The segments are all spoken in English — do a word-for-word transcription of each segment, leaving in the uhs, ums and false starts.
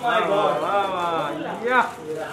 my God. वाह वाह या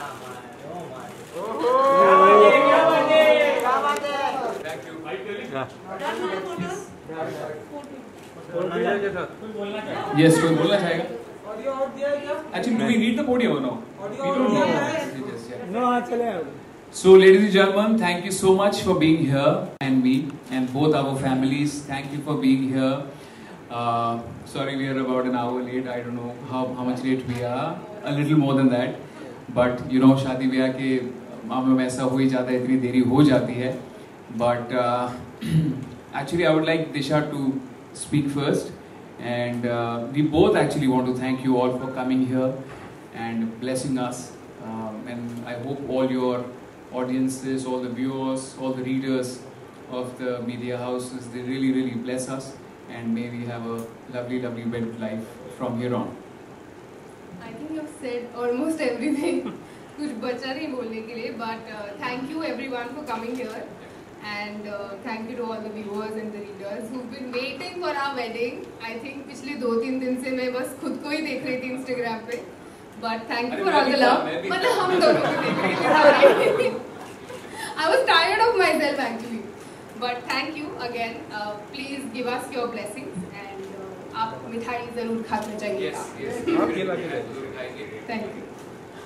Yes, कोई बोलना चाहेगा? Actually, do we need the podium or no? We don't need. No, चले. So, ladies and gentlemen, thank you so much for being here, and we and both our families. Thank you for being here. Uh, sorry, we are about an hour late. I don't know how how much late we are. A little more than that. But you know, शादी ब्याह के मामलों में ऐसा हो ही जाता है, इतनी देरी हो जाती है. But uh, actually, I would like Disha to speak first. And uh, we both actually want to thank you all for coming here and blessing us. Um, and I hope all your audiences, all the viewers, all the readers of the media houses, they really, really bless us. And may we have a lovely, lovely web life from here on. I think you've said almost everything. कुछ बचा नहीं बोलने के लिए. But uh, thank you everyone for coming here. And uh, thank you to all the viewers and the readers who've been waiting for our wedding. I think पिछले दो तीन दिन से मैं बस खुद को ही देख रही थी Instagram पे. But thank you for all the love. मतलब हम दोनों को देख रही थी. I was tired of myself actually. But thank you again. Uh, please give us your blessings and uh, आप मिठाई जरूर खाते जाइएगा. Yes, yes. Thank you.